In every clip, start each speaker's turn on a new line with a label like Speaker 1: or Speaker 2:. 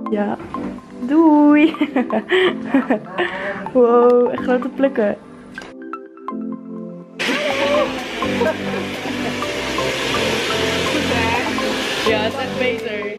Speaker 1: Ja. Doei. Wow, echt grote plukken. Ja, het is echt beter.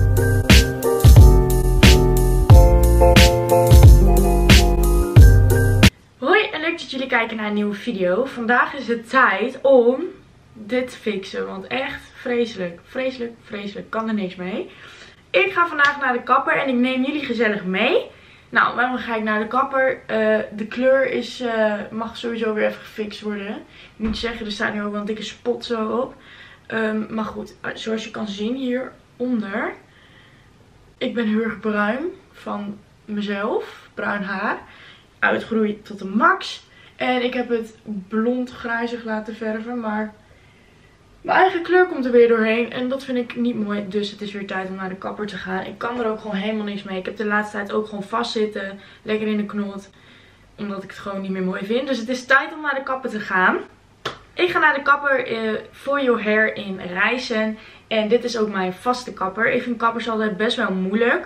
Speaker 1: Hoi en leuk dat jullie kijken naar een nieuwe video. Vandaag is het tijd om dit te fixen. Want echt vreselijk, vreselijk, vreselijk. Kan er niks mee. Ik ga vandaag naar de kapper en ik neem jullie gezellig mee. Nou, waarom ga ik naar de kapper? De kleur is, mag sowieso weer even gefixt worden. Ik moet zeggen, er staat nu ook wel een dikke spot zo op. Maar goed, zoals je kan zien hieronder. Ik ben heel erg bruin van mezelf. Bruin haar. Uitgroeid tot de max. En ik heb het blond grijzig laten verven. Maar mijn eigen kleur komt er weer doorheen. En dat vind ik niet mooi. Dus het is weer tijd om naar de kapper te gaan. Ik kan er ook gewoon helemaal niks mee. Ik heb de laatste tijd ook gewoon vastzitten. Lekker in de knot. Omdat ik het gewoon niet meer mooi vind. Dus het is tijd om naar de kapper te gaan. Ik ga naar de kapper For Your Hair in Rijssen. En dit is ook mijn vaste kapper. Ik vind kappers altijd best wel moeilijk.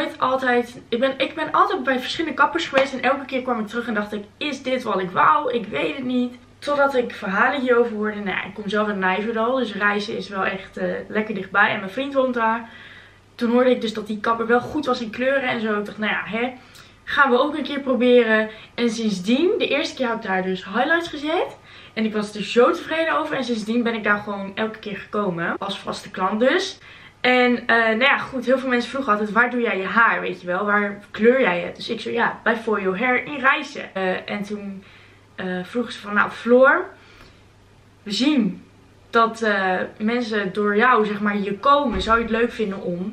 Speaker 1: Ik ben altijd bij verschillende kappers geweest. En elke keer kwam ik terug en dacht ik, is dit wat ik wou? Ik weet het niet. Totdat ik verhalen hierover hoorde. Nou ja, ik kom zelf uit Nijverdal. Dus Rijssen is wel echt lekker dichtbij. En mijn vriend woont daar. Toen hoorde ik dus dat die kapper wel goed was in kleuren en zo. Ik dacht, nou ja, gaan we ook een keer proberen. En sindsdien, de eerste keer had ik daar dus highlights gezet. En ik was er zo tevreden over. En sindsdien ben ik daar gewoon elke keer gekomen. Als vaste klant dus. En nou ja, goed. Heel veel mensen vroegen altijd, waar doe jij je haar? Weet je wel, waar kleur jij het? Dus ik zei, ja, bij For Your Hair in Rijssen. En toen vroegen ze van, nou Floor, we zien dat mensen door jou, zeg maar, hier komen. Zou je het leuk vinden om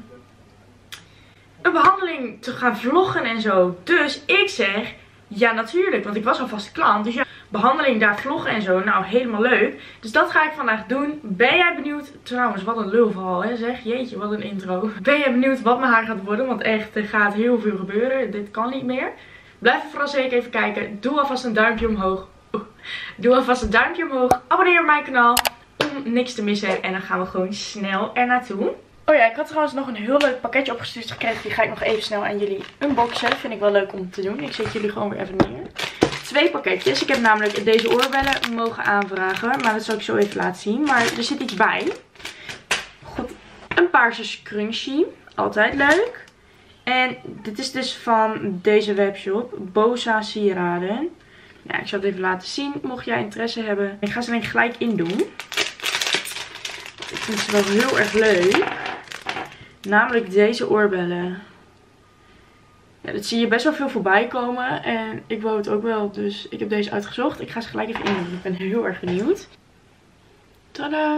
Speaker 1: een behandeling te gaan vloggen en zo? Dus ik zeg, ja natuurlijk, want ik was al vaste klant. Dus ja, behandeling daar vloggen en zo, nou helemaal leuk. Dus dat ga ik vandaag doen. Ben jij benieuwd? Trouwens, wat een lulverhaal hè zeg. Jeetje, wat een intro. Ben jij benieuwd wat mijn haar gaat worden? Want echt, er gaat heel veel gebeuren. Dit kan niet meer. Blijf vooral zeker even kijken. Doe alvast een duimpje omhoog. Doe alvast een duimpje omhoog. Abonneer op mijn kanaal om niks te missen. En dan gaan we gewoon snel er naartoe. Oh ja, ik had trouwens nog een heel leuk pakketje opgestuurd gekregen. Die ga ik nog even snel aan jullie unboxen. Vind ik wel leuk om te doen. Ik zet jullie gewoon weer even neer. 2 pakketjes. Ik heb namelijk deze oorbellen mogen aanvragen. Maar dat zal ik zo even laten zien. Maar er zit iets bij. Goed, een paarse scrunchie. Altijd leuk. En dit is dus van deze webshop. Bosa sieraden. Ja, ik zal het even laten zien. Mocht jij interesse hebben. Ik ga ze er gelijk in doen. Ik vind ze wel heel erg leuk. Namelijk deze oorbellen. Ja, dat zie je best wel veel voorbij komen. En ik wou het ook wel. Dus ik heb deze uitgezocht. Ik ga ze gelijk even in. Ik ben heel erg benieuwd. Tadaa.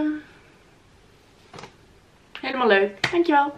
Speaker 1: Helemaal leuk. Dankjewel.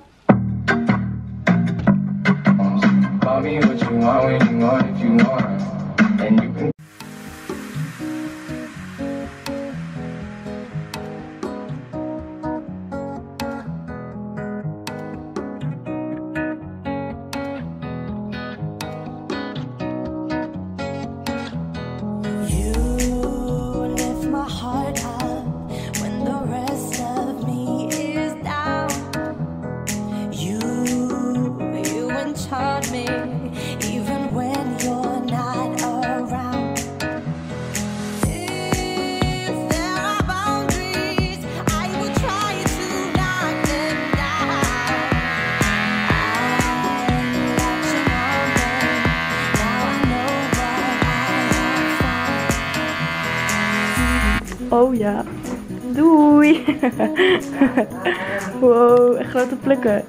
Speaker 1: Oh ja. Doei. Wow, echt grote plukken.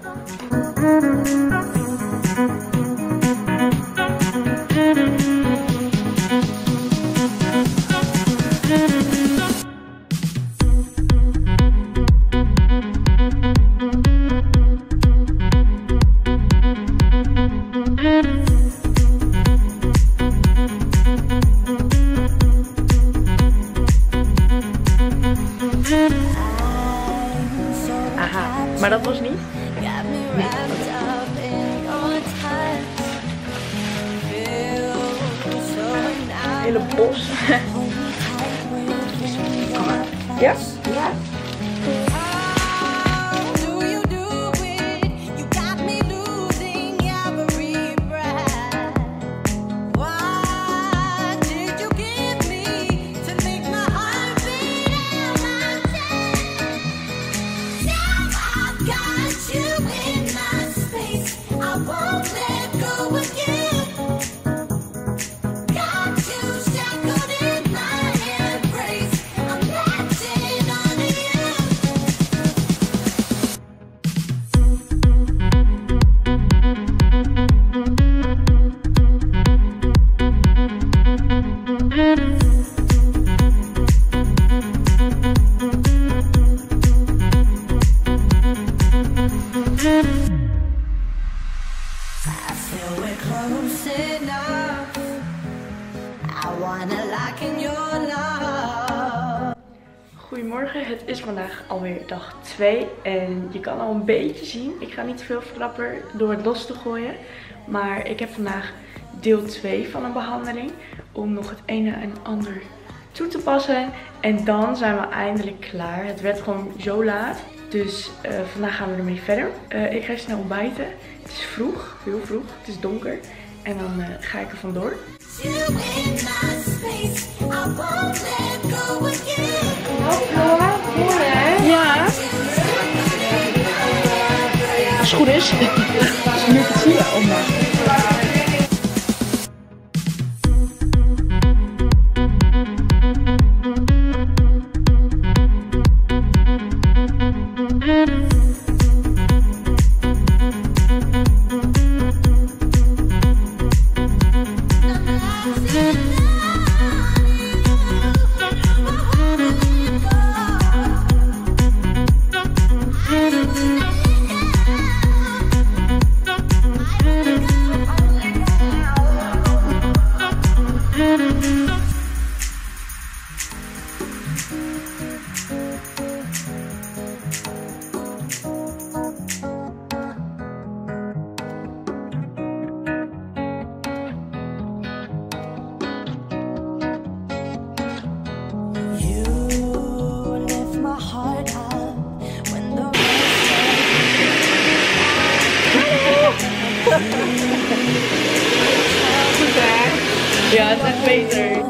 Speaker 1: Aha, maar dat was niet. Hele bos. Kom maar. Ja? Ja. Goedemorgen, het is vandaag alweer dag 2 en je kan al een beetje zien, ik ga niet te veel verklappen door het los te gooien, maar ik heb vandaag deel 2 van een behandeling om nog het ene en ander toe te passen en dan zijn we eindelijk klaar. Het werd gewoon zo laat, dus vandaag gaan we ermee verder. Ik ga snel ontbijten, het is vroeg, heel vroeg, het is donker en dan ga ik er vandoor. Ja. Als het goed is. Als je nu het zie je ommaken. Ja, het is echt beter.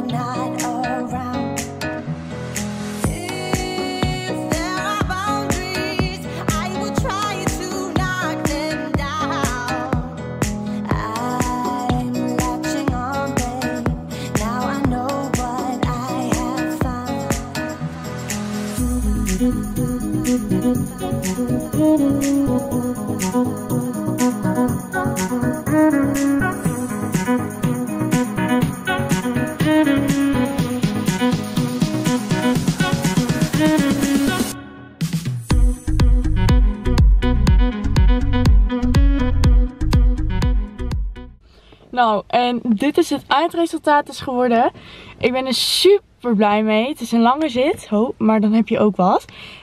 Speaker 1: Nou, en dit is het eindresultaat dus geworden. Ik ben er super blij mee. Het is een lange zit, maar dan heb je ook wat.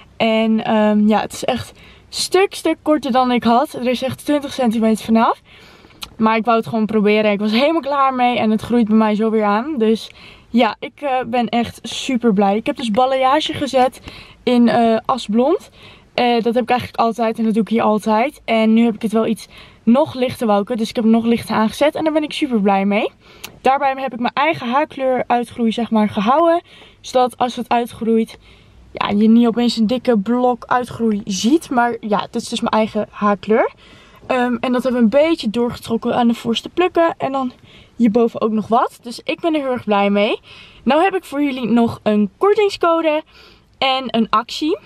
Speaker 1: En ja, het is echt een stuk korter dan ik had. Er is echt 20 centimeter vanaf. Maar ik wou het gewoon proberen. Ik was helemaal klaar mee en het groeit bij mij zo weer aan. Dus ja, ik ben echt super blij. Ik heb dus balayage gezet in asblond. Dat heb ik eigenlijk altijd en dat doe ik hier altijd. En nu heb ik het wel iets nog lichter woken. Dus ik heb hem nog lichter aangezet en daar ben ik super blij mee. Daarbij heb ik mijn eigen haarkleur uitgroei zeg maar gehouden. Zodat als het uitgroeit, ja, je niet opeens een dikke blok uitgroei ziet. Maar ja, dit is dus mijn eigen haarkleur. En dat hebben we een beetje doorgetrokken aan de voorste plukken. En dan hierboven ook nog wat. Dus ik ben er heel erg blij mee. Nou heb ik voor jullie nog een kortingscode en een actie.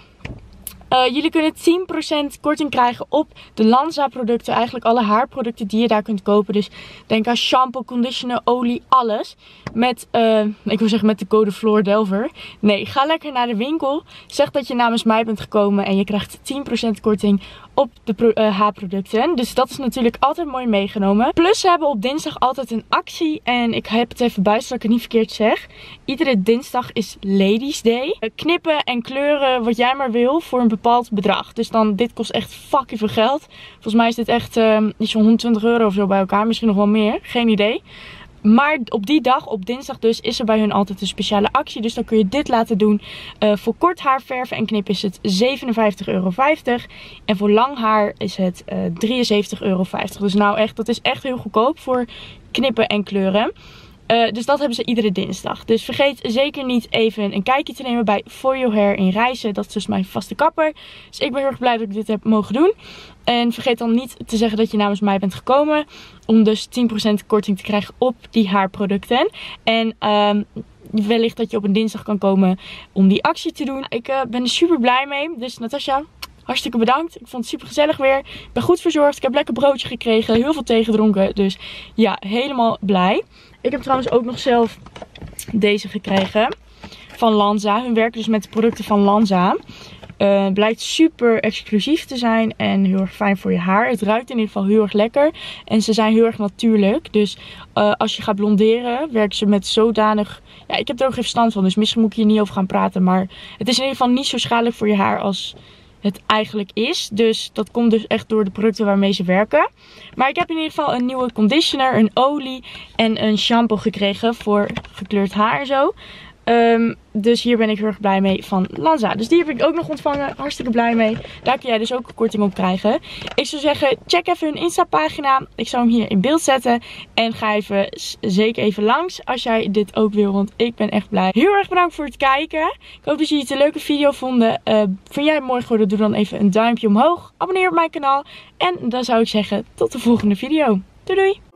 Speaker 1: Jullie kunnen 10% korting krijgen op de Lanza producten. Eigenlijk alle haarproducten die je daar kunt kopen. Dus denk aan shampoo, conditioner, olie, alles. Met, ik wil zeggen met de code FloorDelver. Nee, ga lekker naar de winkel. Zeg dat je namens mij bent gekomen en je krijgt 10% korting op de haarproducten. Dus dat is natuurlijk altijd mooi meegenomen. Plus ze hebben op dinsdag altijd een actie. En ik heb het even bij zodat ik het niet verkeerd zeg. Iedere dinsdag is Ladies Day. Knippen en kleuren wat jij maar wil voor een bepaald bedrag. Dus dan, dit kost echt fucking veel geld. Volgens mij is dit echt iets van 120 euro of zo bij elkaar. Misschien nog wel meer. Geen idee. Maar op die dag, op dinsdag dus, is er bij hun altijd een speciale actie. Dus dan kun je dit laten doen. Voor kort haar verven en knippen is het €57,50. En voor lang haar is het €73,50. Dus nou echt, dat is echt heel goedkoop voor knippen en kleuren. Dus dat hebben ze iedere dinsdag. Dus vergeet zeker niet even een kijkje te nemen bij For Your Hair in Rijssen. Dat is dus mijn vaste kapper. Dus ik ben heel erg blij dat ik dit heb mogen doen. En vergeet dan niet te zeggen dat je namens mij bent gekomen. Om dus 10% korting te krijgen op die haarproducten. En wellicht dat je op een dinsdag kan komen om die actie te doen. Ik ben er super blij mee. Dus Natasja, hartstikke bedankt. Ik vond het super gezellig weer. Ik ben goed verzorgd. Ik heb lekker broodje gekregen. Heel veel thee gedronken. Dus ja, helemaal blij. Ik heb trouwens ook nog zelf deze gekregen. van Lanza. Hun werken dus met de producten van Lanza. Blijkt super exclusief te zijn en heel erg fijn voor je haar. Het ruikt in ieder geval heel erg lekker. En ze zijn heel erg natuurlijk. Dus als je gaat blonderen, werken ze met zodanig... Ja, ik heb er ook geen verstand van, dus misschien moet ik hier niet over gaan praten. Maar het is in ieder geval niet zo schadelijk voor je haar als het eigenlijk is. Dus dat komt dus echt door de producten waarmee ze werken. Maar ik heb in ieder geval een nieuwe conditioner, een olie en een shampoo gekregen voor gekleurd haar en zo. Dus hier ben ik heel erg blij mee van Lanza. Dus die heb ik ook nog ontvangen. Hartstikke blij mee. Daar kun jij dus ook een korting op krijgen. Ik zou zeggen, check even hun Insta pagina. Ik zal hem hier in beeld zetten. En ga zeker even langs als jij dit ook wil. Want ik ben echt blij. Heel erg bedankt voor het kijken. Ik hoop dat jullie het een leuke video vonden. Vind jij het mooi geworden? Doe dan even een duimpje omhoog. Abonneer op mijn kanaal. En dan zou ik zeggen, tot de volgende video. Doei doei!